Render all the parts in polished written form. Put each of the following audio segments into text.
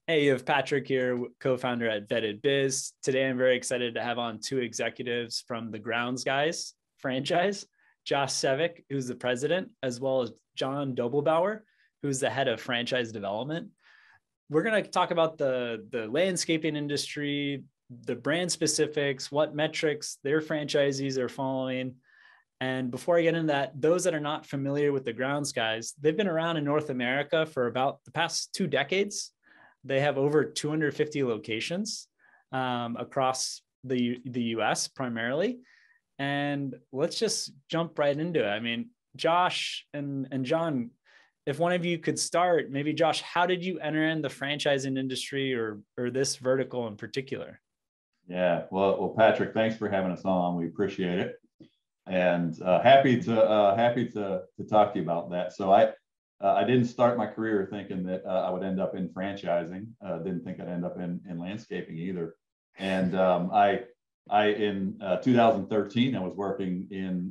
Hey, you have Patrick here, co-founder at Vetted Biz. Today, I'm very excited to have on two executives from the Grounds Guys franchise, Josh Sevick, who's the president, as well as John Dobelbower, who's the head of franchise development. We're going to talk about the landscaping industry, the brand specifics, what metrics their franchisees are following. And before I get into that, those that are not familiar with the Grounds Guys, they've been around in North America for about the past 2 decades. They have over 250 locations across the US primarily. And let's just jump right into it. I mean, Josh and John, if one of you could start, maybe Josh, how did you enter in the franchising industry or this vertical in particular? Yeah, well, Patrick, thanks for having us on. We appreciate it, and happy to talk to you about that. So I didn't start my career thinking that I would end up in franchising. Didn't think I'd end up in landscaping either. And I in 2013 I was working in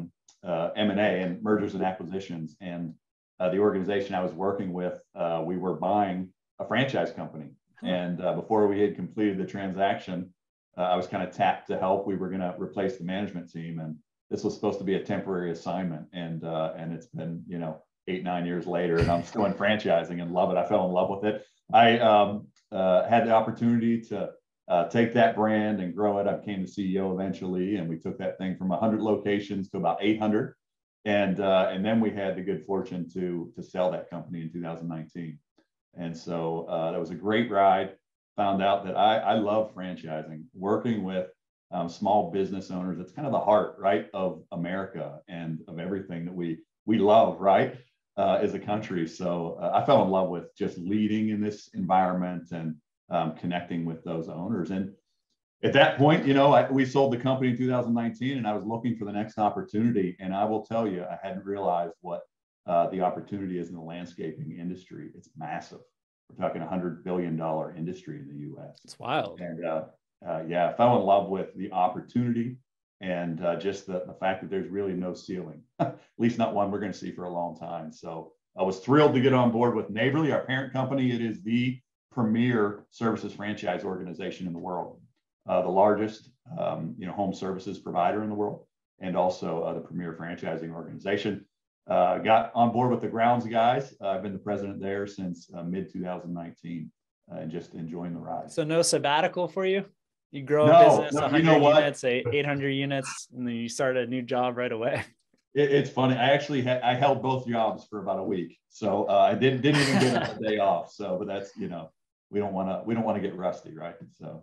M&A and mergers and acquisitions, and the organization I was working with, we were buying a franchise company. And before we had completed the transaction, I was kind of tapped to help. We were going to replace the management team, and this was supposed to be a temporary assignment. And it's been 8-9 years later, and I'm still in franchising and love it. I fell in love with it. I had the opportunity to take that brand and grow it. I became the CEO eventually, and we took that thing from 100 locations to about 800. And then we had the good fortune to sell that company in 2019. And so that was a great ride. Found out that I love franchising, working with small business owners. It's kind of the heart, right, of America and of everything that we love, right, as a country. So I fell in love with just leading in this environment and connecting with those owners. And at that point, we sold the company in 2019, and I was looking for the next opportunity. And I will tell you, I hadn't realized what the opportunity is in the landscaping industry. It's massive. We're talking $100 billion industry in the U.S. It's wild. And I fell in love with the opportunity and just the fact that there's really no ceiling, at least not one we're going to see for a long time. So I was thrilled to get on board with Neighborly, our parent company. It is the premier services franchise organization in the world, the largest home services provider in the world, and also the premier franchising organization. Got on board with the Grounds Guys. I've been the president there since mid-2019 and just enjoying the ride. So no sabbatical for you? You grow a business, 100 units, 800 units, and then you start a new job right away. It's funny. I actually I held both jobs for about a week, so I didn't even get a day off. So, but that's we don't want to get rusty, right? So.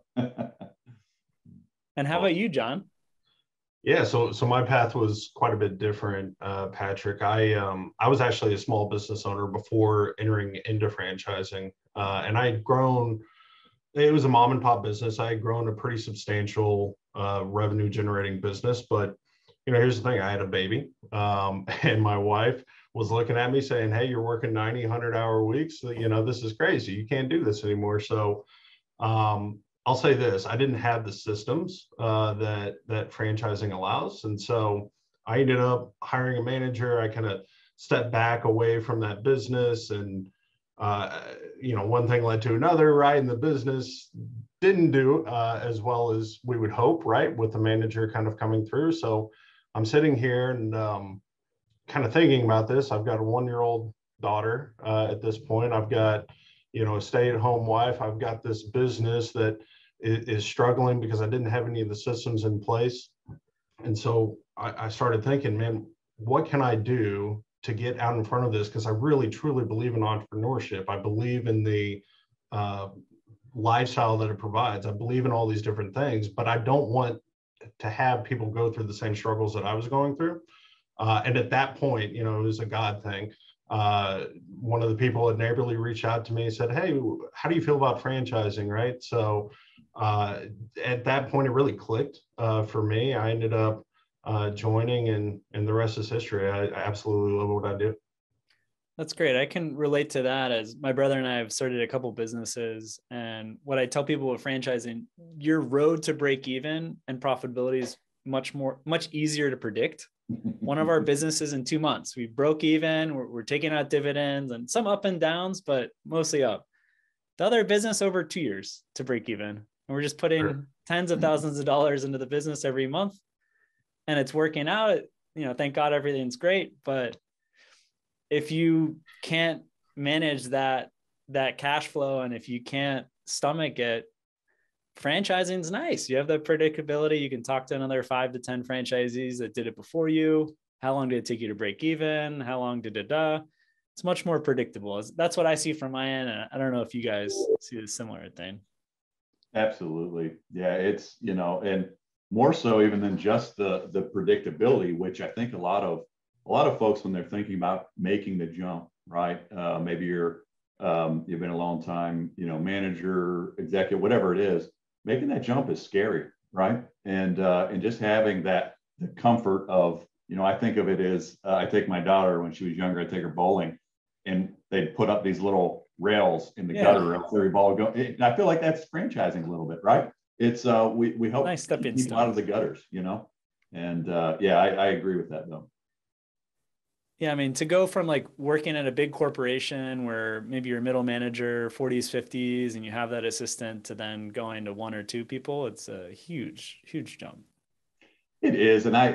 And how about you, John? Yeah, so my path was quite a bit different, Patrick. I was actually a small business owner before entering into franchising, and I had grown. It was a mom and pop business. I had grown a pretty substantial revenue generating business, but here's the thing: I had a baby, and my wife was looking at me saying, "Hey, you're working 90, 100-hour weeks. This is crazy. You can't do this anymore." So. I'll say this: I didn't have the systems that franchising allows, and so I ended up hiring a manager. I kind of stepped back away from that business, and one thing led to another, right? And the business didn't do as well as we would hope, right? With the manager kind of coming through. So I'm sitting here and kind of thinking about this. I've got a 1-year-old daughter at this point. I've got a stay-at-home wife. I've got this business that is struggling because I didn't have any of the systems in place. And so I started thinking, man, what can I do to get out in front of this? Because I really, truly believe in entrepreneurship. I believe in the lifestyle that it provides. I believe in all these different things, but I don't want to have people go through the same struggles that I was going through. And at that point, it was a God thing. One of the people at Neighborly reached out to me and said, "Hey, how do you feel about franchising?" Right. So at that point, it really clicked for me. I ended up joining, and the rest is history. I absolutely love what I do. That's great. I can relate to that, as my brother and I have started a couple businesses. And what I tell people with franchising, your road to break even and profitability is much easier to predict. One of our businesses in 2 months, we broke even. We're taking out dividends and some up and downs, but mostly up. the other business over 2 years to break even. And we're just putting Sure. tens of thousands of dollars into the business every month, and it's working out. Thank God everything's great. But if you can't manage that cash flow, and if you can't stomach it, franchising is nice. You have the predictability. You can talk to another 5 to 10 franchisees that did it before you. How long did it take you to break even? How long did it? It's much more predictable. That's what I see from my end. And I don't know if you guys see a similar thing. Absolutely. Yeah. It's, and more so even than just the predictability, which I think a lot of folks, when they're thinking about making the jump, right? Maybe you've been a long time, manager, executive, whatever it is, making that jump is scary, right? And just having the comfort of, I think of it as I take my daughter when she was younger, I take her bowling, and they'd put up these little rails in the gutter of every ball go. And I feel like that's franchising a little bit, right? It's we help nice stepping people out of the gutters, and I agree with that though. Yeah, I mean, to go from like working at a big corporation where maybe you're a middle manager, 40s, 50s, and you have that assistant, to then going to 1 or 2 people, it's a huge, huge jump. It is, and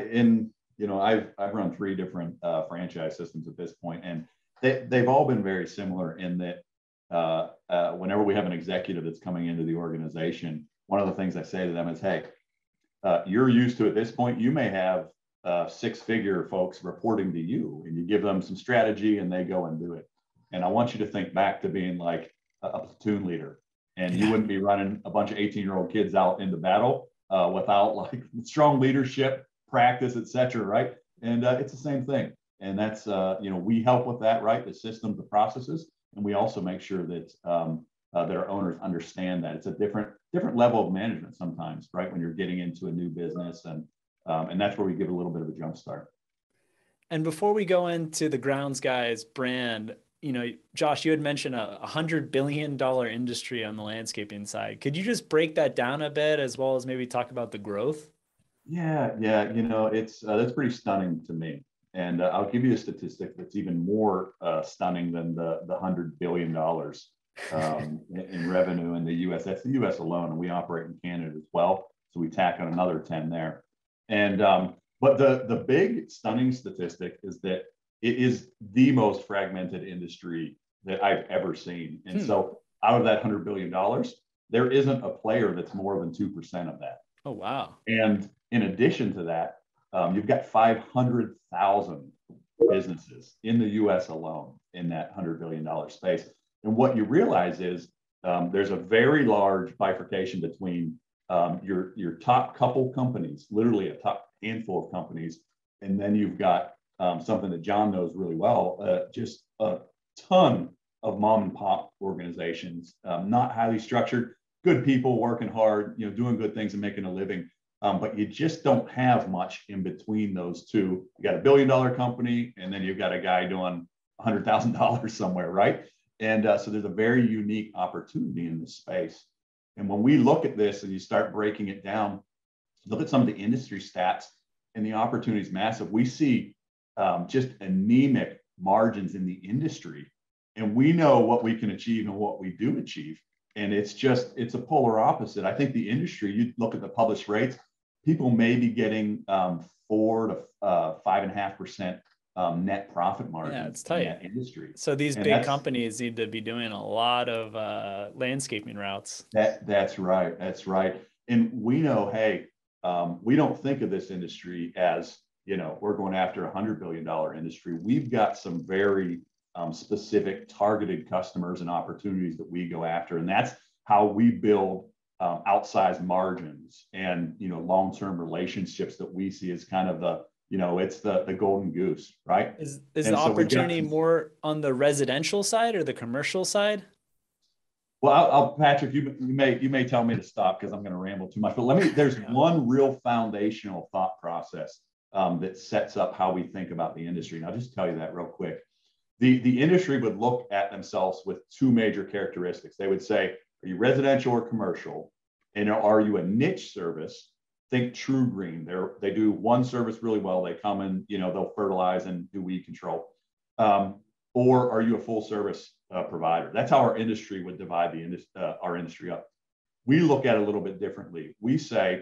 I've run 3 different franchise systems at this point, and they've all been very similar in that whenever we have an executive that's coming into the organization, one of the things I say to them is, hey, you're used to at this point, you may have 6-figure folks reporting to you, and you give them some strategy and they go and do it. And I want you to think back to being like a platoon leader, and you wouldn't be running a bunch of 18-year-old kids out into battle without like strong leadership practice, et cetera, right? And it's the same thing. And that's, we help with that, right? The systems, the processes, and we also make sure that that our owners understand that it's a different level of management sometimes, right? When you're getting into a new business, and that's where we give a little bit of a jump start. And before we go into the Grounds Guys brand, Josh, you had mentioned a $100 billion industry on the landscaping side. Could you just break that down a bit, as well as maybe talk about the growth? Yeah. It's that's pretty stunning to me. And I'll give you a statistic that's even more stunning than the $100 billion in revenue in the U.S. That's the U.S. alone, and we operate in Canada as well. So we tack on another 10 there. And but the big stunning statistic is that it is the most fragmented industry that I've ever seen. And so out of that $100 billion, there isn't a player that's more than 2% of that. Oh, wow. And in addition to that, you've got 500,000 businesses in the U.S. alone in that $100 billion space. And what you realize is there's a very large bifurcation between your top couple companies, literally a top handful of companies, and then you've got something that John knows really well, just a ton of mom and pop organizations, not highly structured, good people working hard, doing good things and making a living. But you just don't have much in between those two. You got $1 billion company, and then you've got a guy doing $100,000 somewhere, right? And so there's a very unique opportunity in this space. And when we look at this and you start breaking it down, look at some of the industry stats, and the opportunity is massive. We see just anemic margins in the industry, and we know what we can achieve and what we do achieve. And it's a polar opposite. I think the industry, you look at the published rates, people may be getting 4 to 5.5% net profit margin. Yeah, it's tight. In that industry. So these big companies need to be doing a lot of landscaping routes. That's right. And we know, hey, we don't think of this industry as, we're going after a $100 billion industry. We've got some very specific targeted customers and opportunities that we go after. And that's how we build outsized margins and, long-term relationships that we see as kind of the, it's the golden goose, right? Is the opportunity more on the residential side or the commercial side? Well, Patrick, you may tell me to stop because I'm going to ramble too much, but there's one real foundational thought process that sets up how we think about the industry. And I'll just tell you that real quick. The industry would look at themselves with 2 major characteristics. They would say, are you residential or commercial? And are you a niche service? Think True Green. They do one service really well. They come and, they'll fertilize and do weed control. Or are you a full service provider. That's how our industry would divide our industry up. We look at it a little bit differently. We say,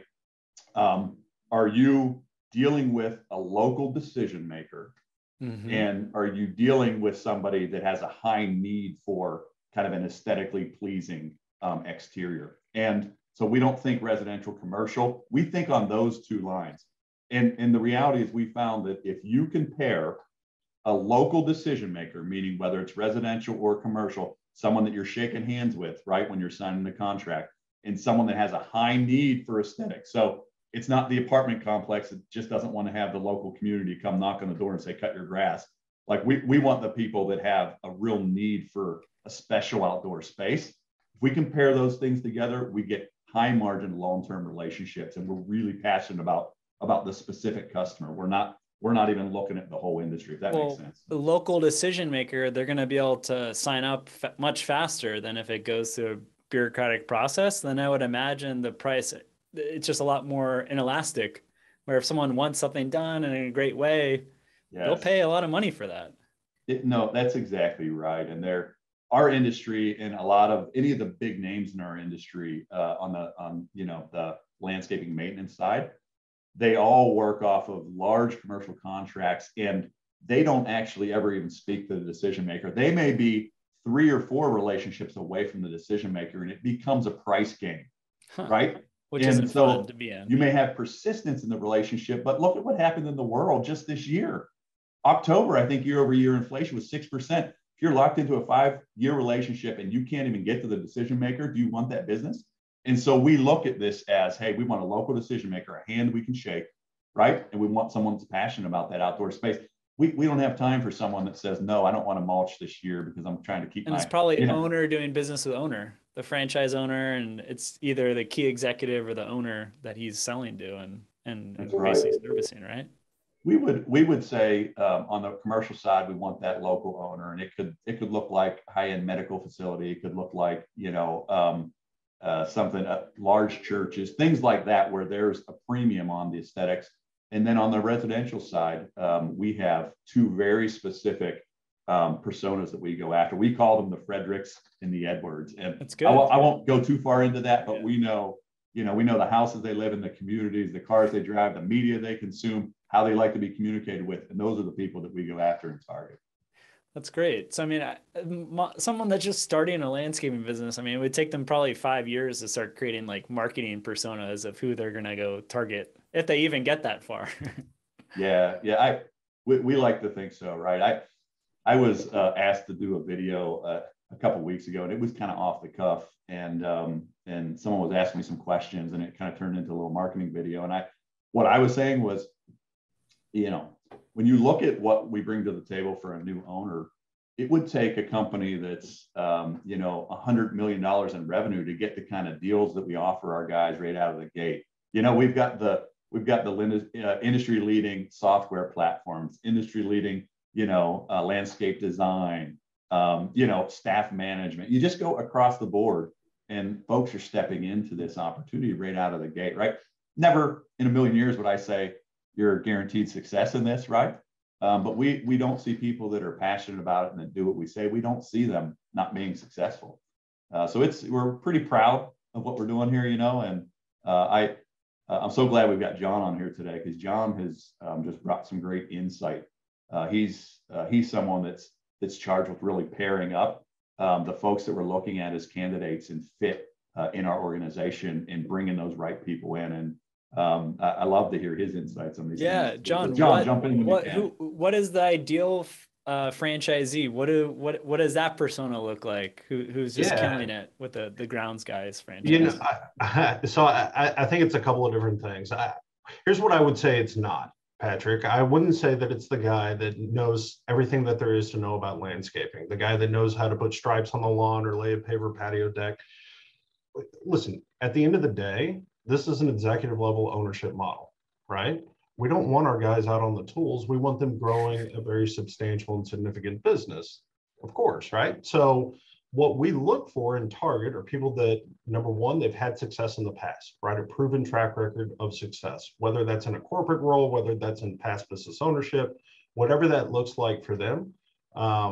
are you dealing with a local decision maker? Mm-hmm. And are you dealing with somebody that has a high need for kind of an aesthetically pleasing exterior? And so we don't think residential, commercial. We think on those two lines. And the reality is we found that if you can pair a local decision maker, meaning whether it's residential or commercial, someone that you're shaking hands with, right, when you're signing the contract, and someone that has a high need for aesthetics. So it's not the apartment complex that just doesn't want to have the local community come knock on the door and say, cut your grass. Like we want the people that have a real need for a special outdoor space. If we can pair those things together, we get high margin, long-term relationships. And we're really passionate about the specific customer. We're not even looking at the whole industry, if that makes sense. The local decision maker, they're going to be able to sign up much faster than if it goes through a bureaucratic process. Then I would imagine the price, it's just a lot more inelastic, where if someone wants something done in a great way, yes, they'll pay a lot of money for that. No, that's exactly right. And our industry and a lot of any of the big names in our industry on the landscaping maintenance side, they all work off of large commercial contracts, and they don't actually ever even speak to the decision maker. They may be 3 or 4 relationships away from the decision maker, and it becomes a price game, right? Which isn't fun to be in. You may have persistence in the relationship, but look at what happened in the world just this year. October, I think year over year inflation was 6%. If you're locked into a 5-year relationship and you can't even get to the decision maker, do you want that business? And so we look at this as, hey, we want a local decision maker, a hand we can shake, right? And we want someone that's passionate about that outdoor space. We don't have time for someone that says, no, I don't want to mulch this year because I'm trying to keep and it's probably owner doing business with owner, the franchise owner, and it's either the key executive or the owner that he's selling to and basically servicing, right? We would say on the commercial side, we want that local owner, and it could look like high-end medical facility. It could look like, something, large churches, things like that, where there's a premium on the aesthetics. And then on the residential side, we have 2 very specific personas that we go after. We call them the Fredericks and the Edwards. And that's good. I won't go too far into that, but we know the houses they live in, the communities, the cars they drive, the media they consume, how they like to be communicated with. And those are the people that we go after and target. That's great. So, I mean, someone that's just starting a landscaping business, I mean, it would take them probably 5 years to start creating like marketing personas of who they're going to go target, if they even get that far. Yeah. We like to think so, right? I was asked to do a video a couple of weeks ago, and it was kind of off the cuff, and someone was asking me some questions, and it kind of turned into a little marketing video. And what I was saying was, when you look at what we bring to the table for a new owner, it would take a company that's $100 million in revenue to get the kind of deals that we offer our guys right out of the gate. We've got the industry leading software platforms, industry leading landscape design, staff management. You just go across the board, and folks are stepping into this opportunity right out of the gate, right? Never in a million years would I say you're guaranteed success in this, right? But we don't see people that are passionate about it and that do what we say. We don't see them not being successful. So we're pretty proud of what we're doing here, and I'm so glad we've got John on here today, because John has just brought some great insight. He's someone that's charged with really pairing up the folks that we're looking at as candidates and fit in our organization and bringing those right people in. And I love to hear his insights on these things. John, jump in when you can. What is the ideal franchisee? What does that persona look like? Who's just killing it with the grounds guys franchise? I think it's a couple of different things. Here's what I would say it's not, Patrick. I wouldn't say that it's the guy that knows everything that there is to know about landscaping, the guy that knows how to put stripes on the lawn or lay a paver patio deck. Listen, at the end of the day, this is an executive level ownership model, right? We don't want our guys out on the tools. We want them growing a very substantial and significant business, of course, right? So what we look for and target are people that, number one, they've had success in the past, right? A proven track record of success, whether that's in a corporate role, whether that's in past business ownership, whatever that looks like for them.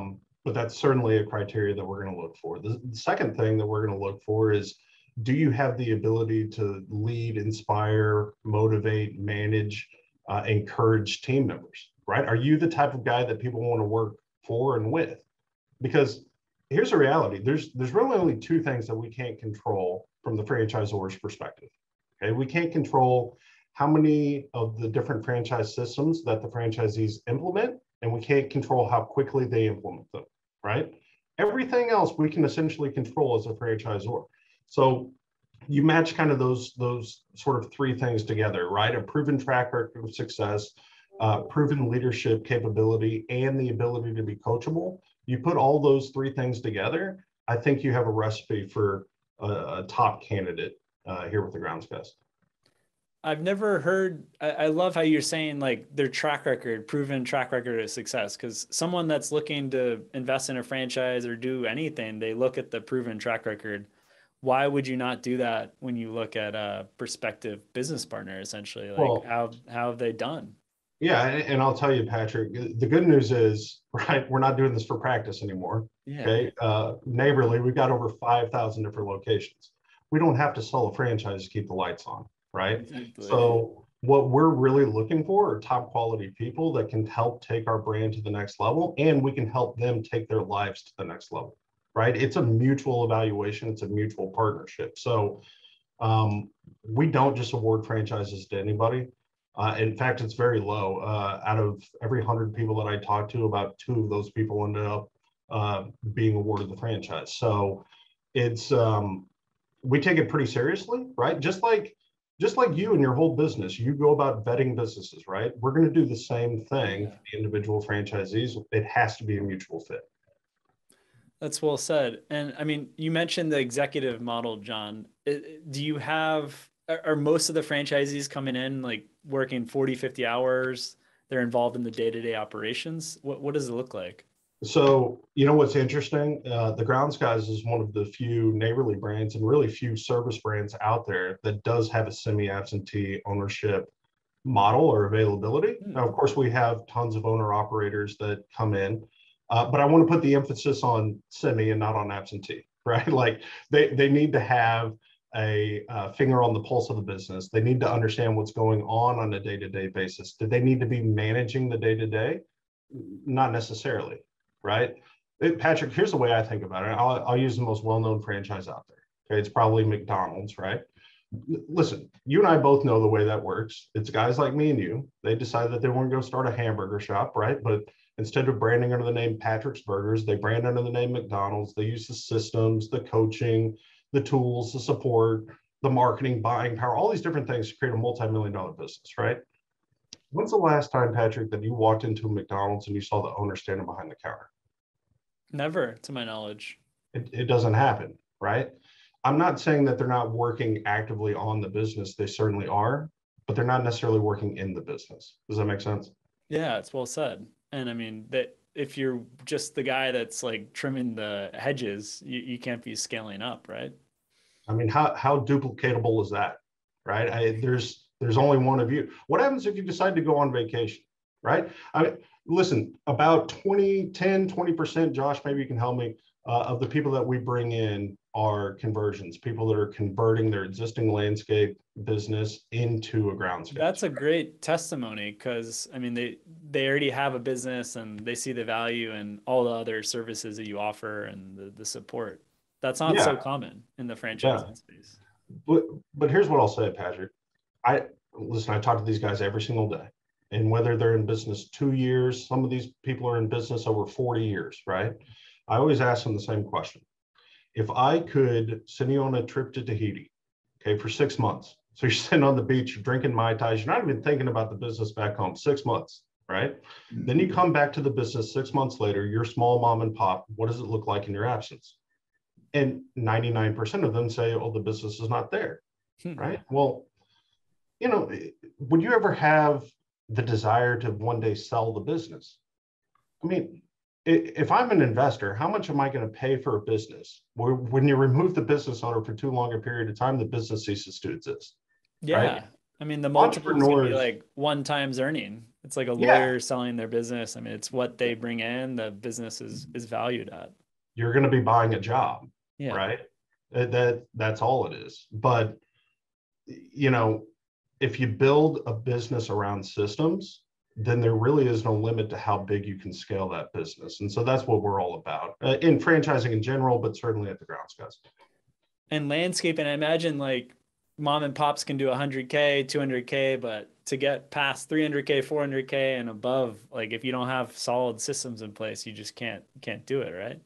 but that's certainly a criteria that we're going to look for. The second thing that we're going to look for is, do you have the ability to lead, inspire, motivate, manage, encourage team members, right? Are you the type of guy that people want to work for and with? Because here's the reality. There's really only two things that we can't control from the franchisor's perspective. Okay, we can't control how many of the different franchise systems that the franchisees implement, and we can't control how quickly they implement them, right? Everything else we can essentially control as a franchisor. So you match kind of those sort of three things together, right? A proven track record of success, proven leadership capability, and the ability to be coachable. You put all those three things together, I think you have a recipe for a top candidate here with the Grounds guys. I've never heard, I love how you're saying like their track record, proven track record of success, because someone that's looking to invest in a franchise or do anything, they look at the proven track record. Why would you not do that when you look at a prospective business partner, essentially? Like, Well, how have they done? yeah, and I'll tell you, Patrick, the good news is, right, we're not doing this for practice anymore. Yeah. Okay. Neighborly, we've got over 5,000 different locations. We don't have to sell a franchise to keep the lights on, right? Exactly. So what we're really looking for are top quality people that can help take our brand to the next level, and we can help them take their lives to the next level, right? It's a mutual evaluation. It's a mutual partnership. So we don't just award franchises to anybody. In fact, it's very low. Out of every 100 people that I talked to, about 2 of those people ended up being awarded the franchise. So it's we take it pretty seriously, right? Just like you and your whole business, you go about vetting businesses, right? We're going to do the same thing for the individual franchisees. It has to be a mutual fit. That's well said. And I mean, you mentioned the executive model, John. Do you have, are most of the franchisees coming in like working 40, 50 hours? They're involved in the day-to-day operations. What does it look like? So, you know, what's interesting, the Grounds Guys is one of the few neighborly brands and really few service brands out there that does have a semi-absentee ownership model or availability. Now, of course, we have tons of owner operators that come in, but I want to put the emphasis on semi and not on absentee, right? Like they need to have a finger on the pulse of the business. They need to understand what's going on a day-to-day basis. Do they need to be managing the day-to-day? Not necessarily. Right? Patrick, here's the way I think about it. I'll use the most well-known franchise out there. Okay, it's probably McDonald's, right? Listen, you and I both know the way that works. It's guys like me and you. They decide that they want to go start a hamburger shop, right? But instead of branding under the name Patrick's Burgers, they brand under the name McDonald's. They use the systems, the coaching, the tools, the support, the marketing, buying power, all these different things to create a multi-million-dollar business, right? When's the last time, Patrick, that you walked into a McDonald's and you saw the owner standing behind the counter? Never, to my knowledge. It doesn't happen, right? I'm not saying that they're not working actively on the business. They certainly are, but they're not necessarily working in the business. Does that make sense? Yeah, it's well said. And I mean, that if you're just the guy that's like trimming the hedges, you can't be scaling up, right? I mean, how duplicatable is that, right? There's only one of you. What happens if you decide to go on vacation, right? I mean, listen, about 20%, Josh, maybe you can help me, of the people that we bring in are conversions, people that are converting their existing landscape business into a groundscape. That's a great testimony, because I mean, they already have a business and they see the value in all the other services that you offer and the support. That's not so common in the franchising space. But here's what I'll say, Patrick. I talk to these guys every single day. And whether they're in business 2 years, some of these people are in business over 40 years, right? I always ask them the same question. If I could send you on a trip to Tahiti, okay, for 6 months. So you're sitting on the beach, you're drinking Mai Tais, you're not even thinking about the business back home, 6 months, right? Mm-hmm. Then you come back to the business 6 months later, you're small mom and pop. What does it look like in your absence? And 99% of them say, oh, the business is not there, right? Well, you know, would you ever have the desire to one day sell the business? I mean, if I'm an investor, how much am I going to pay for a business where when you remove the business owner for too long a period of time, the business ceases to exist? Yeah. Right? I mean, the multiples can be Entrepreneurs, like 1 times earning. It's like a yeah, lawyer selling their business. I mean, it's what they bring in, the business is valued at. you're going to be buying a job, Yeah, right? That's all it is. But you know, if you build a business around systems, then there really is no limit to how big you can scale that business. And so that's what we're all about in franchising in general, but certainly at the Grounds Guys. and landscaping, I imagine like mom and pops can do 100K, 200K, but to get past 300K, 400K and above, like if you don't have solid systems in place, you just can't do it, right?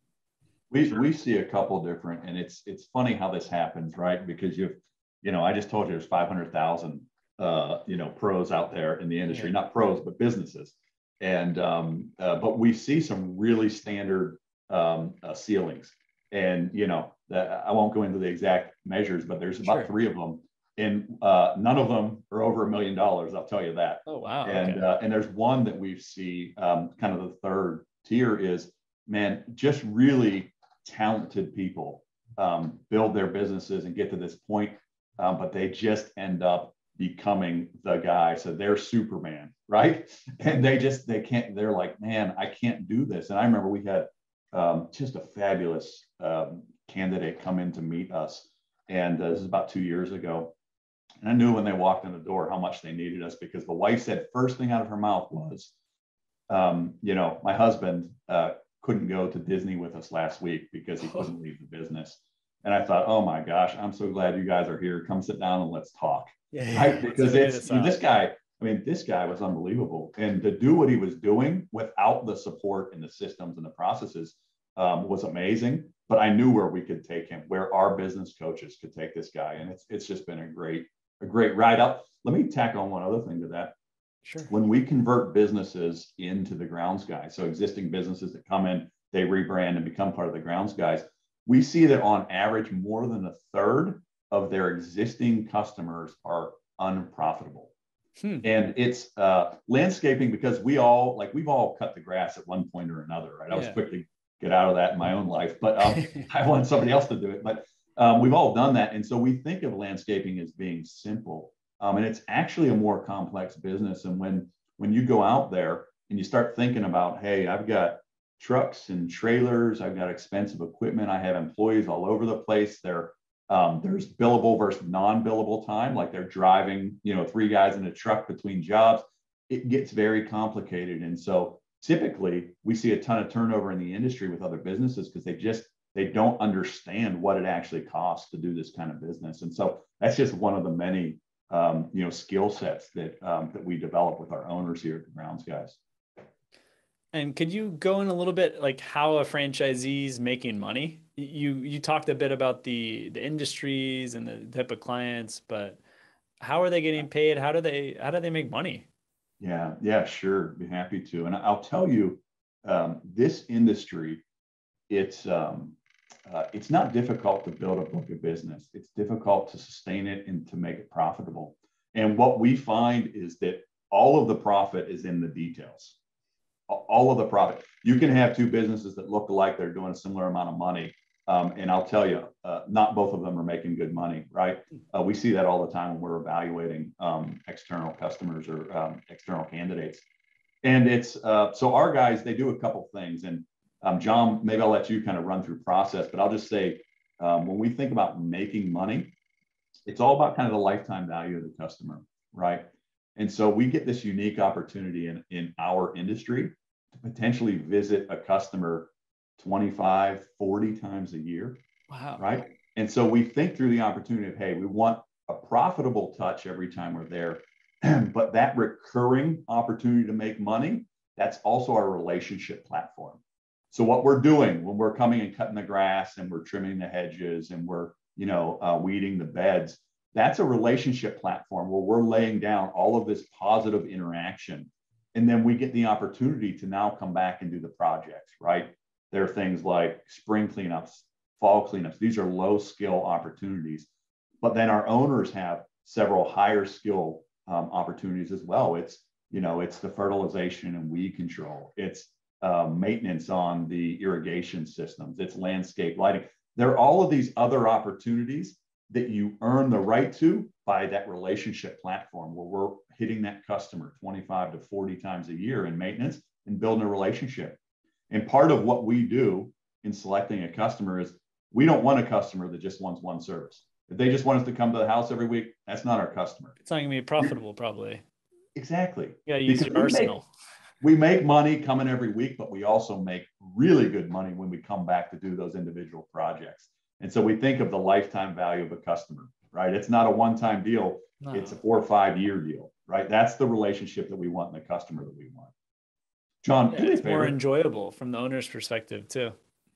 We see a couple different, and it's funny how this happens, right? Because I just told you there's 500,000 pros out there in the industry, Yeah, not pros but businesses, and but we see some really standard ceilings, and that I won't go into the exact measures, but there's about sure. 3 of them, and none of them are over $1 million. I'll tell you that. Oh, wow. And Okay. and there's one that we see, kind of the third tier is, man, just really talented people build their businesses and get to this point, but they just end up becoming the guy. So they're Superman, right? And they can't. They're like, man, I can't do this. And I remember we had just a fabulous candidate come in to meet us, and this is about 2 years ago. And I knew when they walked in the door how much they needed us, because the wife said first thing out of her mouth was, my husband couldn't go to Disney with us last week because he couldn't leave the business. And I thought, oh my gosh, I'm so glad you guys are here. Come sit down and let's talk. Yeah, yeah. Right? Let's Because figure it's this out. this guy. I mean, this guy was unbelievable. And to do what he was doing without the support and the systems and the processes was amazing. But I knew where we could take him, where our business coaches could take this guy. And it's just been a great ride up. Let me tack on one other thing to that. Sure. When we convert businesses into the Grounds Guys, so existing businesses that come in, they rebrand and become part of the Grounds Guys, we see that on average, more than a third of their existing customers are unprofitable. And it's landscaping, because we've all cut the grass at one point or another, right? I was quick to get out of that in my own life, but I want somebody else to do it. But we've all done that. And so we think of landscaping as being simple. And it's actually a more complex business. And when you go out there and you start thinking about, hey, I've got trucks and trailers, I've got expensive equipment, I have employees all over the place. There's billable versus non-billable time, like they're driving, 3 guys in a truck between jobs. It gets very complicated. And so typically we see a ton of turnover in the industry with other businesses because they don't understand what it actually costs to do this kind of business. And so that's just one of the many skill sets that we develop with our owners here at the Grounds Guys. And could you go in a little bit like how a franchisee is making money? You talked a bit about the industries and the type of clients, but how are they getting paid? How do they make money? Yeah, sure. Be happy to. And I'll tell you, this industry, it's not difficult to build a book of business. It's difficult to sustain it and to make it profitable. And what we find is that all of the profit is in the details. All of the profit. You can have 2 businesses that look alike, they're doing a similar amount of money. And I'll tell you, not both of them are making good money, right? We see that all the time when we're evaluating external customers or external candidates. And it's so our guys, they do a couple things. And John, maybe I'll let you kind of run through process, but I'll just say, when we think about making money, it's all about kind of the lifetime value of the customer, right? And so we get this unique opportunity in our industry to potentially visit a customer 25, 40 times a year. Wow. Right. And so we think through the opportunity of, hey, we want a profitable touch every time we're there, but that recurring opportunity to make money, that's also our relationship platform. So what we're doing when we're coming and cutting the grass and we're trimming the hedges and we're, weeding the beds, that's a relationship platform where we're laying down all of this positive interaction. And then we get the opportunity to now come back and do the projects, right? There are things like spring cleanups, fall cleanups. These are low skill opportunities. But then our owners have several higher skill opportunities as well. It's the fertilization and weed control. It's maintenance on the irrigation systems. It's landscape lighting. There are all of these other opportunities that you earn the right to, by that relationship platform where we're hitting that customer 25 to 40 times a year in maintenance and building a relationship. And part of what we do in selecting a customer is we don't want a customer that just wants one service. If they just want us to come to the house every week, that's not our customer. It's not going to be profitable, probably. Exactly. You got to use your arsenal. We make money coming every week, but we also make really good money when we come back to do those individual projects. And so we think of the lifetime value of a customer, right? It's not a one-time deal. No. It's a 4 or 5 year deal, right? That's the relationship that we want and the customer that we want. John, yeah, it's more enjoyable from the owner's perspective too.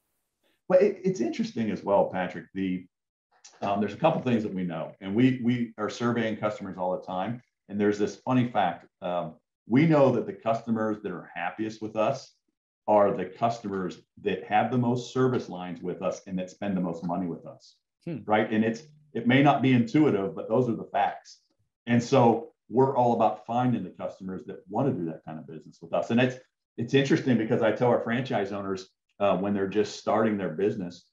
But it's interesting as well, Patrick. There's a couple things that we know, and we are surveying customers all the time. And there's this funny fact. We know that the customers that are happiest with us are the customers that have the most service lines with us and that spend the most money with us, right? And it may not be intuitive, but those are the facts. And so we're all about finding the customers that want to do that kind of business with us. And it's interesting because I tell our franchise owners when they're just starting their business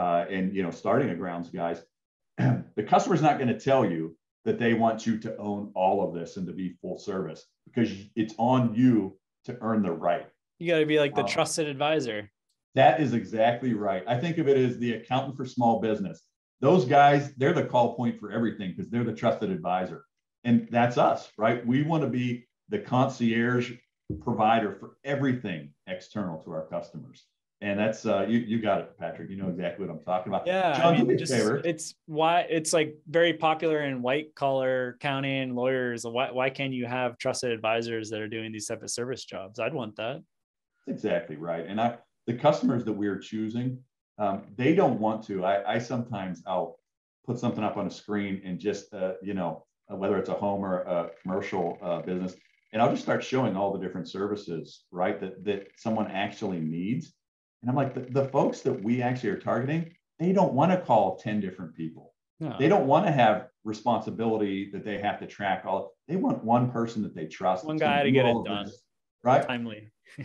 and starting a grounds guys, the customer's not going to tell you that they want you to own all of this and to be full service, because it's on you to earn the right. You got to be like the trusted advisor. That is exactly right. I think of it as the accountant for small business. Those guys, they're the call point for everything because they're the trusted advisor. And that's us, right? We want to be the concierge provider for everything external to our customers. And that's you got it, Patrick. You know exactly what I'm talking about. Yeah, John, I mean, it's why it's like very popular in white collar accounting lawyers. Why can't you have trusted advisors that are doing these type of service jobs? I'd want that. That's exactly right. And the customers that we're choosing, they don't want to. I sometimes I'll put something up on a screen and just whether it's a home or a commercial business, and I'll just start showing all the different services, right, that someone actually needs. And I'm like, the folks that we actually are targeting, they don't want to call 10 different people. No. They don't want to have responsibility that they have to track all. They want one person that they trust. One guy to get it done. This, right? Timely.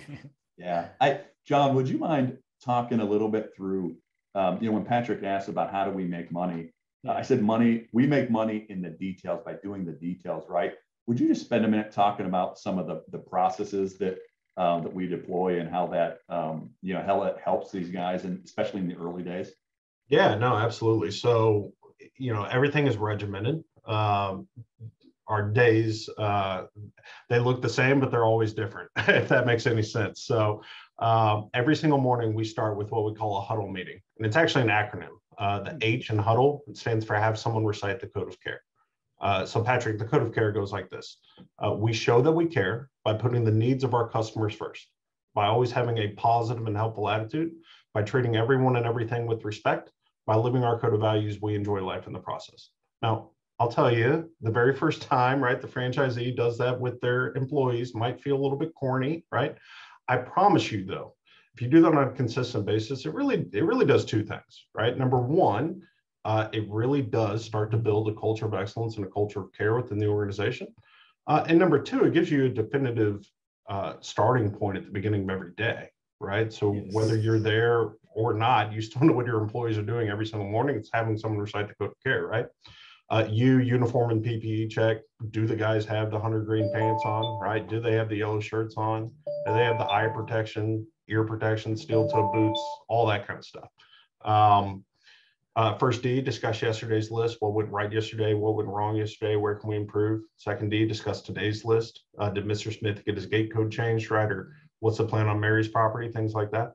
Yeah. John, would you mind talking a little bit through, when Patrick asked about how do we make money, I said we make money in the details by doing the details, right? Would you just spend a minute talking about some of the processes that we deploy and how that, how it helps these guys, and especially in the early days? Yeah, no, absolutely. So, everything is regimented. Our days, they look the same, but they're always different, if that makes any sense. So every single morning we start with what we call a huddle meeting. And it's actually an acronym. The H in huddle, it stands for have someone recite the code of care. So Patrick, the code of care goes like this. We show that we care by putting the needs of our customers first, by always having a positive and helpful attitude, by treating everyone and everything with respect, by living our code of values, we enjoy life in the process. Now, I'll tell you, the very first time, right, the franchisee does that with their employees might feel a little bit corny, right? I promise you, though, if you do that on a consistent basis, it really does two things, right? Number one, it really does start to build a culture of excellence and a culture of care within the organization. And number two, it gives you a definitive starting point at the beginning of every day, right? So yes. Whether you're there or not, you still know what your employees are doing every single morning. It's having someone recite the code of care, right? Uniform and PPE check. Do the guys have the 100 green pants on, right? Do they have the yellow shirts on? Do they have the eye protection, ear protection, steel toe boots, all that kind of stuff? First D, discuss yesterday's list. What went right yesterday? What went wrong yesterday? Where can we improve? Second D, discuss today's list. Did Mr. Smith get his gate code changed, right? Or what's the plan on Mary's property? Things like that.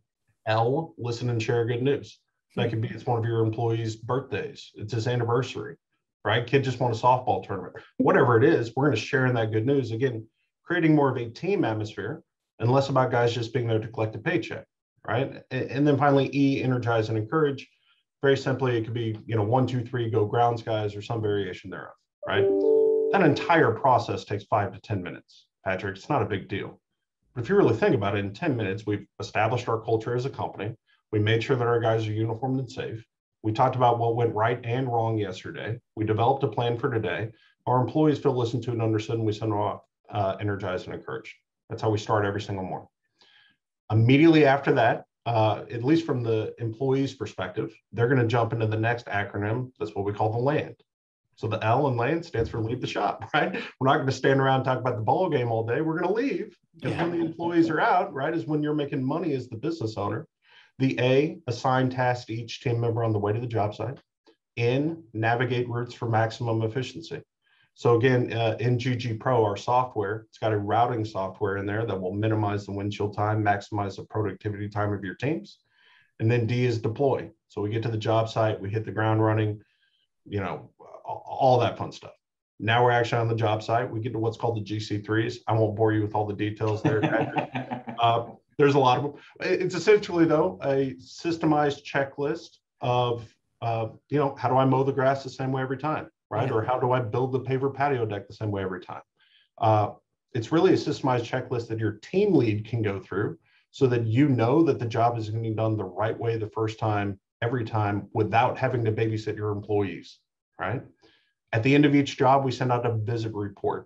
L, listen and share good news. That could be it's one of your employees' birthdays. It's his anniversary, right? Kid just won a softball tournament. Whatever it is, we're going to share in that good news. Again, creating more of a team atmosphere and less about guys just being there to collect a paycheck, right? And then finally, E, energize and encourage. Very simply, it could be, 1, 2, 3, go grounds guys or some variation thereof, right? That entire process takes 5 to 10 minutes, Patrick. It's not a big deal. But if you really think about it, in 10 minutes, we've established our culture as a company. We made sure that our guys are uniformed and safe. We talked about what went right and wrong yesterday. We developed a plan for today. Our employees feel listened to and understood, and we send them off energized and encouraged. That's how we start every single morning. Immediately after that, at least from the employee's perspective, they're going to jump into the next acronym. That's what we call the land. So the L in LAN stands for leave the shop, right? We're not going to stand around and talk about the ball game all day. We're going to leave, because when the employees are out, right, is when you're making money as the business owner. The A, assign tasks to each team member on the way to the job site. N, navigate routes for maximum efficiency. So again, in GG Pro, our software, it's got a routing software in there that will minimize the windshield time, maximize the productivity time of your teams. And then D is deploy. So we get to the job site, we hit the ground running, all that fun stuff. Now we're actually on the job site. We get to what's called the GC3s. I won't bore you with all the details there. There's a lot of them. It's essentially, though, a systemized checklist of, how do I mow the grass the same way every time, right? Or how do I build the paver patio deck the same way every time? It's really a systemized checklist that your team lead can go through, so that you know that the job is going to be done the right way the first time, every time, without having to babysit your employees, right? At the end of each job, we send out a visit report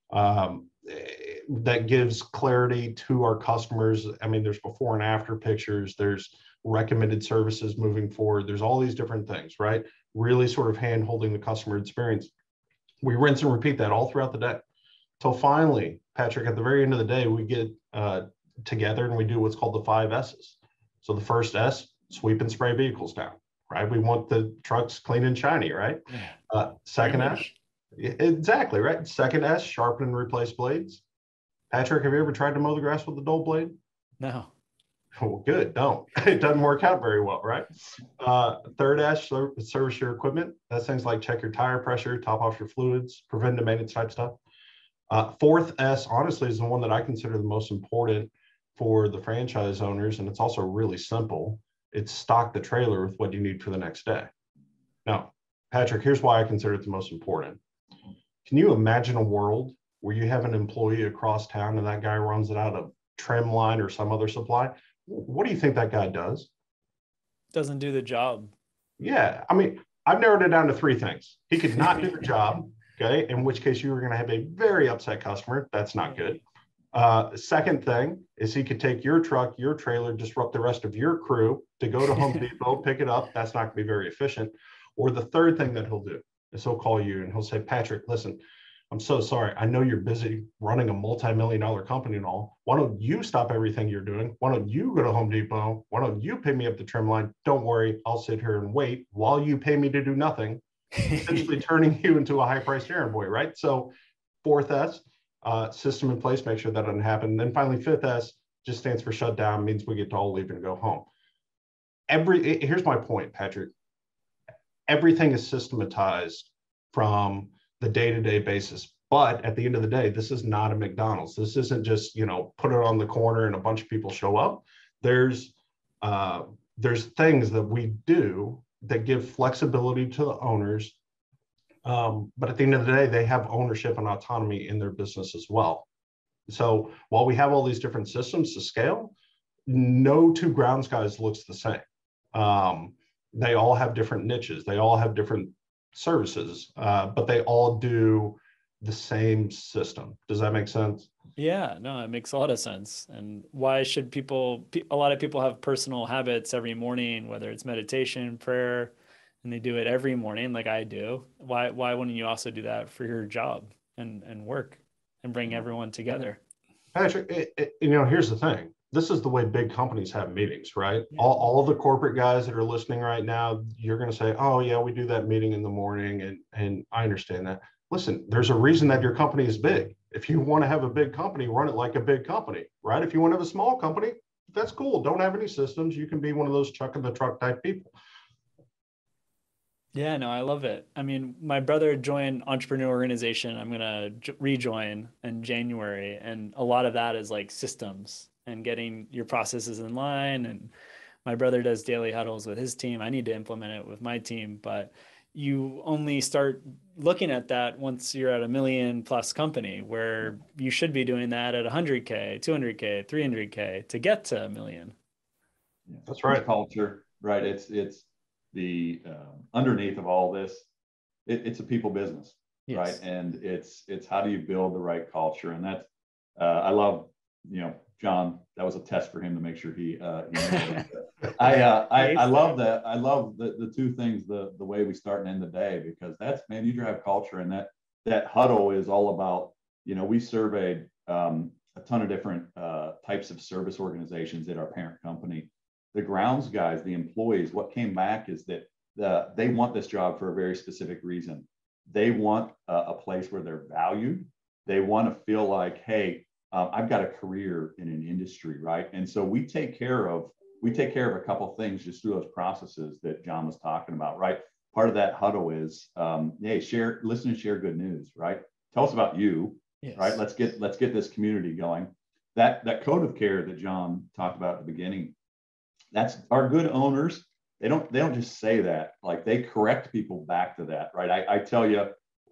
that gives clarity to our customers. I mean, there's before and after pictures, there's recommended services moving forward. There's all these different things, right? Really sort of hand holding the customer experience. We rinse and repeat that all throughout the day. Till finally, Patrick, at the very end of the day, we get together and we do what's called the 5 S's. So the first S, sweep and spray vehicles down, right? We want the trucks clean and shiny, right? Second S, exactly, right? Second S, sharpen and replace blades. Patrick, have you ever tried to mow the grass with a dull blade? No. Well, good, don't. It doesn't work out very well, right? Third S, service your equipment. That's things like check your tire pressure, top off your fluids, preventive maintenance type stuff. Fourth S, honestly, is the one that I consider the most important for the franchise owners, and it's also really simple. It's stock the trailer with what you need for the next day. Now, Patrick, here's why I consider it the most important. Can you imagine a world where you have an employee across town and that guy runs it out of trim line or some other supply? What do you think that guy does? Doesn't do the job. Yeah, I mean, I've narrowed it down to 3 things. He could not do the job, okay, in which case you were going to have a very upset customer. That's not good. Second thing is he could take your truck, your trailer, disrupt the rest of your crew to go to Home Depot, pick it up. That's not going to be very efficient. Or the third thing that he'll do is he'll call you and he'll say, Patrick, listen, I'm so sorry. I know you're busy running a multi-million-dollar company and all. Why don't you stop everything you're doing? Why don't you go to Home Depot? Why don't you pay me up the trim line? Don't worry, I'll sit here and wait while you pay me to do nothing, essentially turning you into a high-priced errand boy, right? So fourth S, system in place, make sure that doesn't happen. And then finally, fifth S just stands for shut down, means we get to all leave and go home. Here's my point, Patrick. Everything is systematized from the day-to-day basis. But at the end of the day, this is not a McDonald's. This isn't just, put it on the corner and a bunch of people show up. There's things that we do that give flexibility to the owners. But at the end of the day, they have ownership and autonomy in their business as well. So while we have all these different systems to scale, no 2 grounds guys looks the same. They all have different niches. They all have different services, but they all do the same system. Does that make sense? Yeah, no, it makes a lot of sense. And why should a lot of people have personal habits every morning, whether it's meditation, prayer, and they do it every morning like I do. Why wouldn't you also do that for your job and work and bring everyone together? Patrick, here's the thing. This is the way big companies have meetings, right? Yeah. All the corporate guys that are listening right now, you're going to say, oh yeah, we do that meeting in the morning. And I understand that. Listen, there's a reason that your company is big. If you want to have a big company, run it like a big company, right? If you want to have a small company, that's cool. Don't have any systems. You can be one of those chuck in the truck type people. Yeah, no, I love it. I mean, my brother joined Entrepreneur Organization. I'm going to rejoin in January. And a lot of that is like systems and getting your processes in line. And my brother does daily huddles with his team. I need to implement it with my team, but you only start looking at that once you're at $1 million+ company, where you should be doing that at 100K, 200K, 300K to get to $1 million. That's right. It's culture, right? It's the underneath of all this. It's a people business, yes. Right? And it's how do you build the right culture? And that's I love John, that was a test for him to make sure he I love that. I love the two things, the way we start and end the day, because that's, man, you drive culture, and that huddle is all about, we surveyed a ton of different types of service organizations at our parent company. The grounds guys, the employees, what came back is that they want this job for a very specific reason. They want a place where they're valued. They want to feel like, hey, I've got a career in an industry, right? And so we take care of a couple of things just through those processes that John was talking about, right? Part of that huddle is, hey, listen and share good news, right? Tell us about you, yes. Right? Let's get this community going. That code of care that John talked about at the beginning, that's our good owners. They don't just say that, like, they correct people back to that, right? I tell you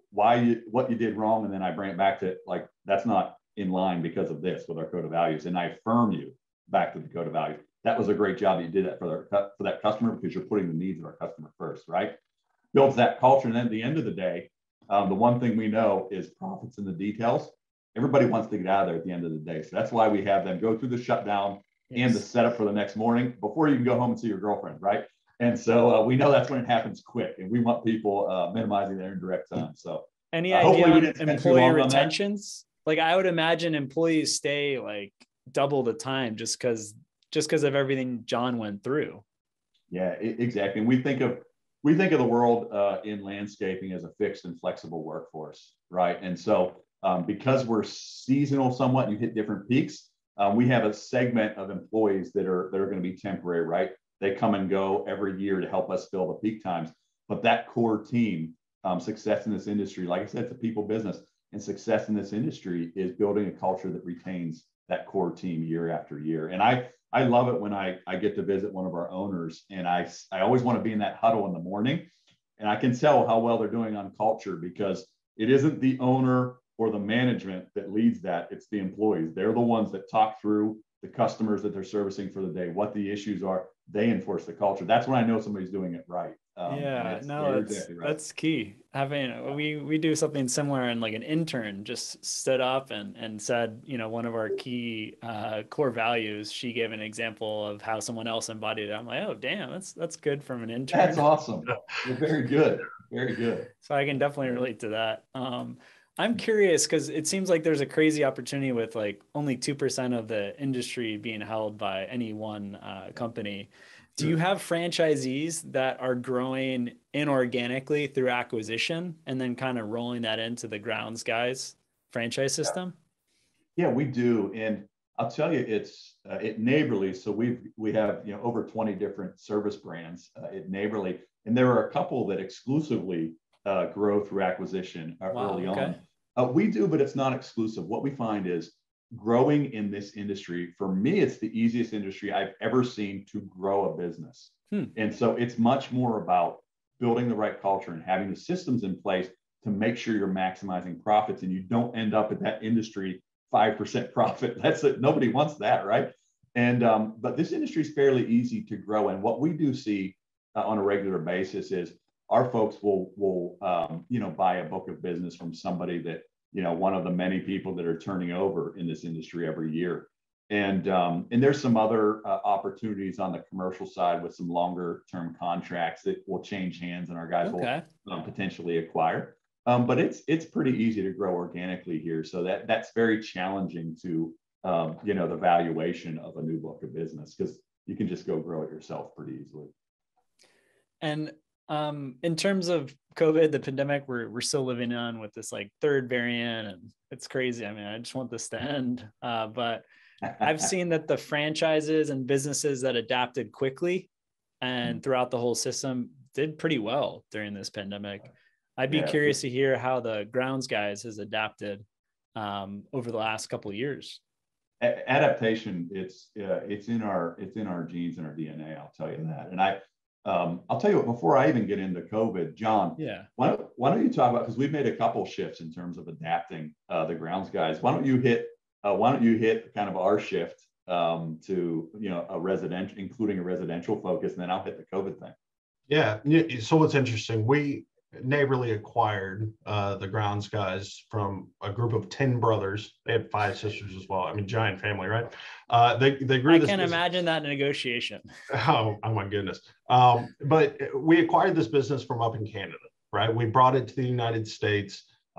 what you did wrong, and then I bring it back to, like, that's not in line because of this with our code of values, and I affirm you back to the code of values. That was a great job that you did that for that customer, because you're putting the needs of our customer first, right? Builds that culture. And then at the end of the day, the one thing we know is profits in the details. Everybody wants to get out of there at the end of the day. So that's why we have them go through the shutdown, yes, and the setup for the next morning before you can go home and see your girlfriend, right? And so we know that's when it happens quick, and we want people minimizing their indirect time. So any idea on employee retentions? Like, I would imagine employees stay like double the time just because of everything John went through. Yeah, exactly. And we think of the world in landscaping as a fixed and flexible workforce, right? And so because we're seasonal somewhat, you hit different peaks. We have a segment of employees that are going to be temporary, right? They come and go every year to help us fill the peak times. But that core team, success in this industry, like I said, it's a people business, and success in this industry is building a culture that retains that core team year after year. And I love it when I get to visit one of our owners, and I always want to be in that huddle in the morning, and I can tell how well they're doing on culture, because it isn't the owner or the management that leads that, it's the employees. They're the ones that talk through the customers that they're servicing for the day, what the issues are. They enforce the culture. That's when I know somebody's doing it right. Exactly right. That's key. We do something similar, and like an intern just stood up and said, one of our key core values. She gave an example of how someone else embodied it. I'm like, oh damn, that's good from an intern. That's awesome. You're very good. Very good. So I can definitely relate to that. I'm curious, because it seems like there's a crazy opportunity with like only 2% of the industry being held by any one company. Do you have franchisees that are growing inorganically through acquisition and then kind of rolling that into the grounds guys franchise system? Yeah, we do. And I'll tell you, it's at Neighborly. So we have over 20 different service brands at Neighborly, and there are a couple that exclusively grow through acquisition early on. We do, but it's not exclusive. What we find is growing in this industry, for me, it's the easiest industry I've ever seen to grow a business. And so it's much more about building the right culture and having the systems in place to make sure you're maximizing profits, and you don't end up at that industry 5% profit. That's it. Nobody wants that, right? And but this industry is fairly easy to grow. And what we do see on a regular basis is our folks will buy a book of business from somebody that, one of the many people that are turning over in this industry every year. And there's some other opportunities on the commercial side with some longer term contracts that will change hands, and our guys will potentially acquire. But it's pretty easy to grow organically here. So that's very challenging to, the valuation of a new book of business, because you can just go grow it yourself pretty easily. And in terms of COVID, the pandemic, we're still living on with this like third variant, and it's crazy. I mean, I just want this to end. But I've seen that the franchises and businesses that adapted quickly and throughout the whole system did pretty well during this pandemic. I'd be curious to hear how the grounds guys has adapted over the last couple of years. Adaptation, it's in our genes and our DNA. I'll tell you that. And I'll tell you what, before I even get into COVID, John, why don't you talk about, because we've made a couple shifts in terms of adapting the grounds guys. Why don't you hit kind of our shift to a residential, including a residential focus, and then I'll hit the COVID thing. Yeah. So what's interesting, Neighborly acquired the Grounds guys from a group of 10 brothers. They had 5 sisters as well. I mean, giant family, right? They grew I this can business. imagine that negotiation. Oh my goodness. But we acquired this business from up in Canada, right? We brought it to the United States.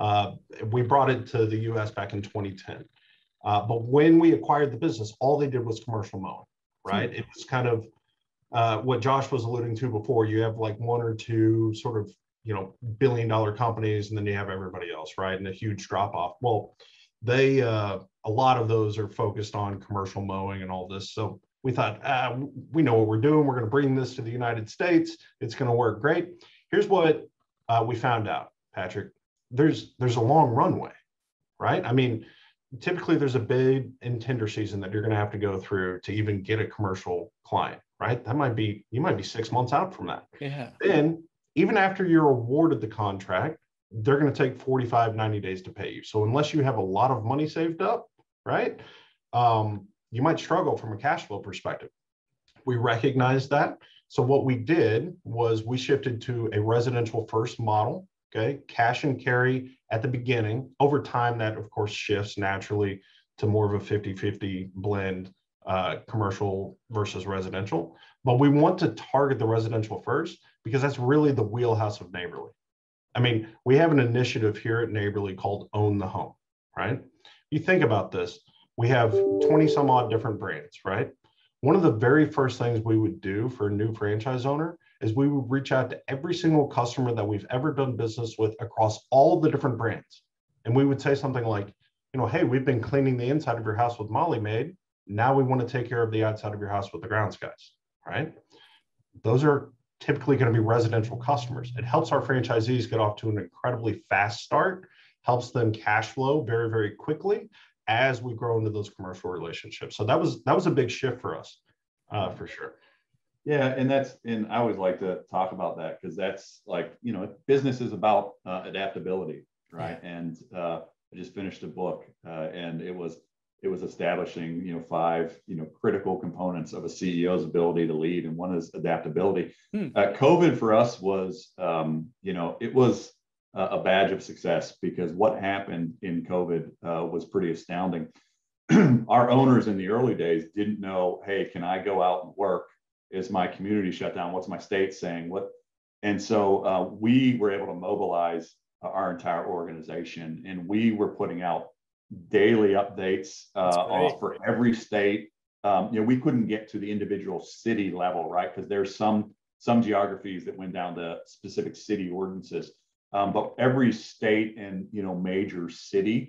We brought it to the US back in 2010. But when we acquired the business, all they did was commercial mowing, right? It was kind of what Josh was alluding to before. You have like 1 or 2 sort of, billion-dollar companies, and then you have everybody else, right? And a huge drop off. Well, they a lot of those are focused on commercial mowing and all this. So we thought, we know what we're doing. We're going to bring this to the United States. It's going to work great. Here's what we found out, Patrick. There's a long runway, right? I mean, typically there's a bid and tender season that you're going to have to go through to even get a commercial client, right? You might be 6 months out from that. Yeah. Then even after you're awarded the contract, they're going to take 45, 90 days to pay you. So unless you have a lot of money saved up, right, you might struggle from a cash flow perspective. We recognized that. So what we did was we shifted to a residential first model, okay, cash and carry at the beginning. Over time, that of course shifts naturally to more of a 50-50 blend, commercial versus residential. But we want to target the residential first because that's really the wheelhouse of Neighborly. I mean, we have an initiative here at Neighborly called Own the Home, right? You think about this, we have 20 some odd different brands, right? One of the very first things we would do for a new franchise owner is we would reach out to every single customer that we've ever done business with across all the different brands. And we would say something like, hey, we've been cleaning the inside of your house with Molly Maid. Now we want to take care of the outside of your house with the Grounds guys, right? Those are typically going to be residential customers. It helps our franchisees get off to an incredibly fast start, helps them cash flow very, very quickly as we grow into those commercial relationships. So that was a big shift for us, for sure. Yeah, and I always like to talk about that because that's like, business is about adaptability, right? Yeah. And I just finished a book, and it was establishing 5 critical components of a CEO's ability to lead, and one is adaptability. COVID for us was it was a badge of success because what happened in COVID was pretty astounding. Our owners in the early days didn't know, hey, can I go out and work? Is my community shut down? What's my state saying? And so we were able to mobilize our entire organization, and we were putting out daily updates for every state. We couldn't get to the individual city level, right? Because there's some geographies that went down to specific city ordinances. But every state and major city,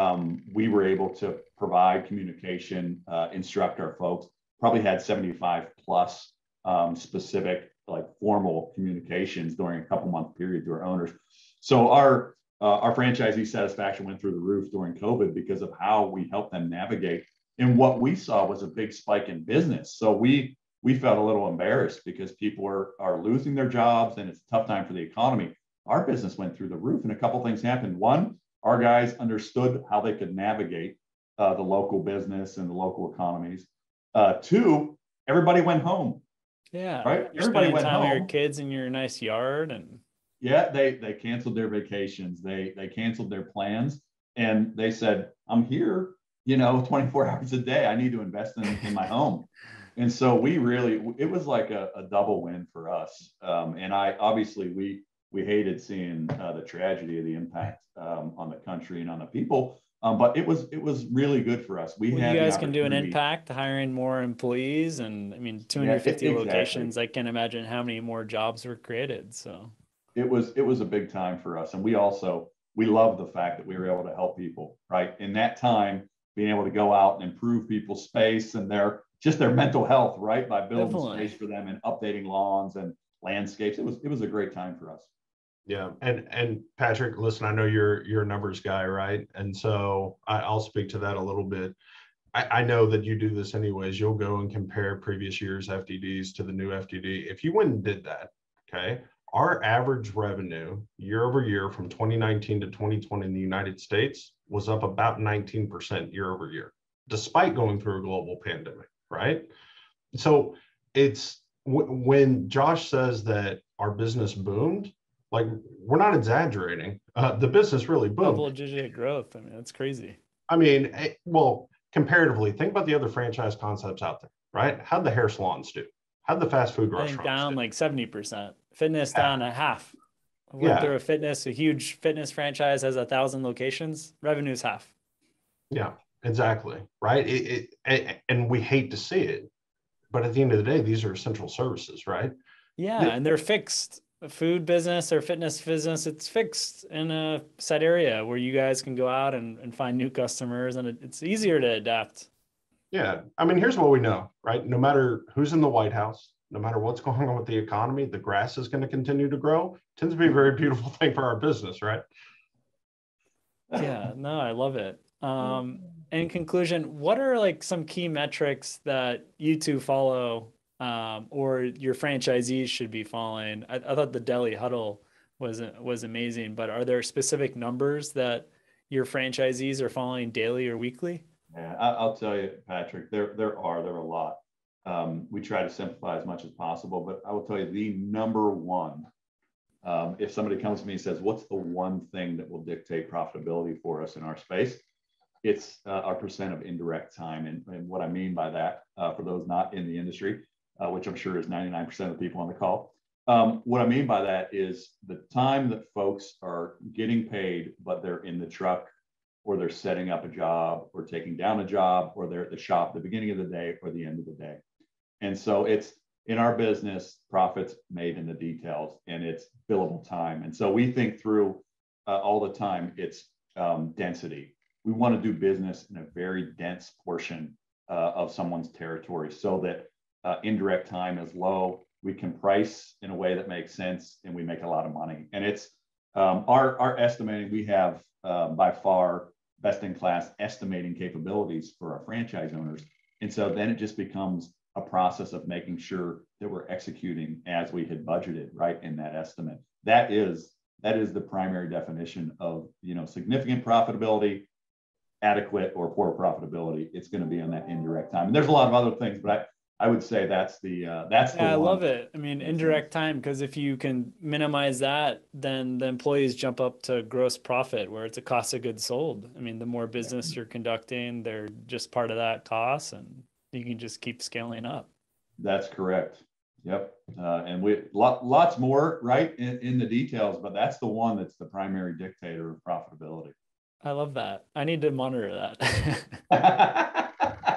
we were able to provide communication, instruct our folks. Probably had 75 plus specific like formal communications during a couple month period to our owners. So our franchisee satisfaction went through the roof during COVID because of how we helped them navigate. And what we saw was a big spike in business. So we felt a little embarrassed because people are losing their jobs and it's a tough time for the economy. Our business went through the roof, and a couple of things happened. One, our guys understood how they could navigate the local business and the local economies. 2, everybody went home. Yeah, right. You're everybody went time home. With your kids in your nice yard, and yeah, they canceled their vacations. They canceled their plans, and they said, "I'm here, 24 hours a day. I need to invest in my home." And so it was like a double win for us. And we hated seeing the tragedy of the impact on the country and on the people. But it was really good for us. You guys can do an impact, hiring more employees, and 250 locations. I can't imagine how many more jobs were created. So it was a big time for us, and we love the fact that we were able to help people. Right in that time, being able to go out and improve people's space and their mental health, right, by building space for them and updating lawns and landscapes. It was a great time for us. Yeah. And Patrick, listen, I know you're a numbers guy, right? And so I'll speak to that a little bit. I know that you do this anyways. You'll go and compare previous year's FDDs to the new FDD. If you went and did that, okay, our average revenue year over year from 2019 to 2020 in the United States was up about 19% year over year, despite going through a global pandemic, right? So it's when Josh says that our business boomed, Like, we're not exaggerating. The business really boomed. Double-digit growth. I mean, that's crazy. I mean, well, comparatively, think about the other franchise concepts out there, right? How'd the hair salons do? How'd the fast food I think restaurants down do? like 70%. Fitness down a half. I went Yeah, through a huge fitness franchise has 1,000 locations. Revenue's half. yeah, exactly, right? And we hate to see it, but at the end of the day, these are essential services, right? Yeah, and they're fixed. A food business or fitness business, it's fixed in a set area where you guys can go out and find new customers, and it's easier to adapt. Yeah, I mean, here's what we know, right? No matter who's in the White House, no matter what's going on with the economy, the grass is going to continue to grow. Tends to be a very beautiful thing for our business, right? Yeah, no, I love it. In conclusion, what are like some key metrics that you two follow, or your franchisees should be following? I thought the Deli Huddle was amazing, but are there specific numbers that your franchisees are following daily or weekly? Yeah, I'll tell you, Patrick, there are a lot. We try to simplify as much as possible, but I will tell you the number one. If somebody comes to me and says, what's the one thing that will dictate profitability for us in our space? It's our percent of indirect time. And what I mean by that, for those not in the industry, which I'm sure is 99% of the people on the call, what I mean by that is the time that folks are getting paid, but they're in the truck, or they're setting up a job, or taking down a job, or they're at the shop at the beginning of the day or the end of the day. And so it's, in our business, profits made in the details, and it's billable time. And so we think through all the time, it's density. We want to do business in a very dense portion of someone's territory so that indirect time is low. We can price in a way that makes sense, and we make a lot of money. And it's our estimating, we have by far best in class estimating capabilities for our franchise owners. And so then it just becomes a process of making sure that we're executing as we had budgeted, right, in that estimate. That is the primary definition of, significant profitability, adequate or poor profitability. It's going to be on that indirect time. And there's a lot of other things, but I would say that's the one. I love it. I mean, indirect time, because if you can minimize that, then the employees jump up to gross profit, where it's a cost of goods sold. I mean, the more business you're conducting, they're just part of that cost, and you can just keep scaling up. That's correct. Yep. And we lots more, right, in the details, but that's the one that's the primary dictator of profitability. I love that. I need to monitor that.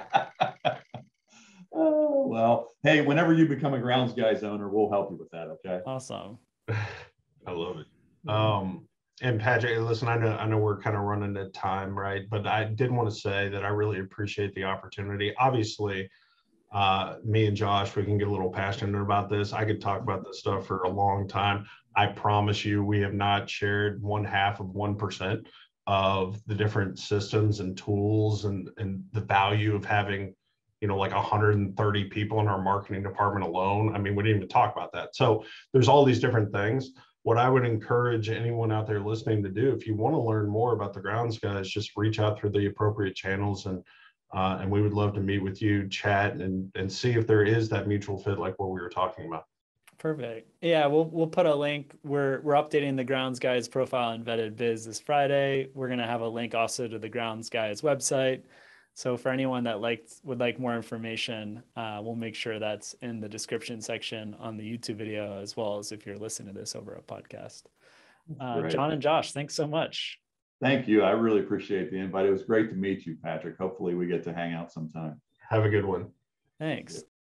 Oh, well, hey, whenever you become a grounds guys owner, we'll help you with that. Okay. Awesome. I love it. And Patrick, listen, I know we're kind of running at time, right? But I did want to say that I really appreciate the opportunity. Obviously, me and Josh, we can get a little passionate about this. I could talk about this stuff for a long time. I promise you, we have not shared 0.5% of the different systems and tools and the value of having, like 130 people in our marketing department alone. I mean, we didn't even talk about that. So there's all these different things. What I would encourage anyone out there listening to do, if you want to learn more about the grounds guys, just reach out through the appropriate channels, and we would love to meet with you, chat, and see if there is that mutual fit like what we were talking about. Perfect. Yeah, we'll put a link. We're updating the Grounds Guys profile in Vetted Biz this Friday. We're gonna have a link also to the Grounds Guys website. So for anyone that would like more information, we'll make sure that's in the description section on the YouTube video, as well as if you're listening to this over a podcast. John and Josh, thanks so much. Thank you. I really appreciate the invite. It was great to meet you, Patrick. Hopefully we get to hang out sometime. Have a good one. Thanks.